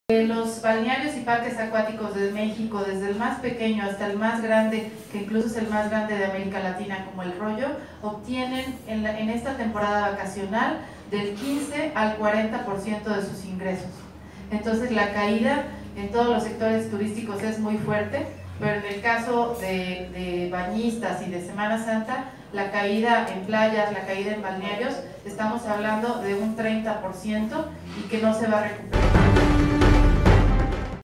Los balnearios y parques acuáticos de México, desde el más pequeño hasta el más grande, que incluso es el más grande de América Latina como El Rollo, obtienen en esta temporada vacacional del 15 al 40% de sus ingresos. Entonces la caída en todos los sectores turísticos es muy fuerte, pero en el caso de bañistas y de Semana Santa, la caída en playas, la caída en balnearios, estamos hablando de un 30% y que no se va a recuperar.